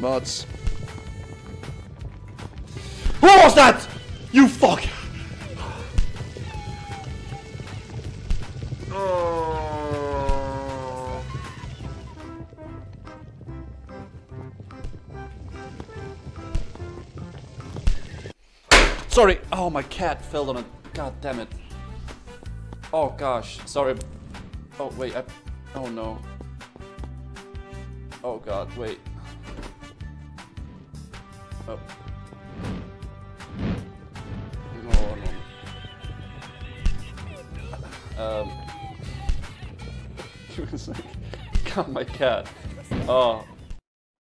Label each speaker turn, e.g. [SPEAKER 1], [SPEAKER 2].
[SPEAKER 1] mods. Who was that? You fuck! Sorry. Oh, my cat fell on it. God damn it. Oh gosh. Sorry. Oh wait. Oh no. Oh god. Wait. Oh. No, no. He was like, got my cat. Oh.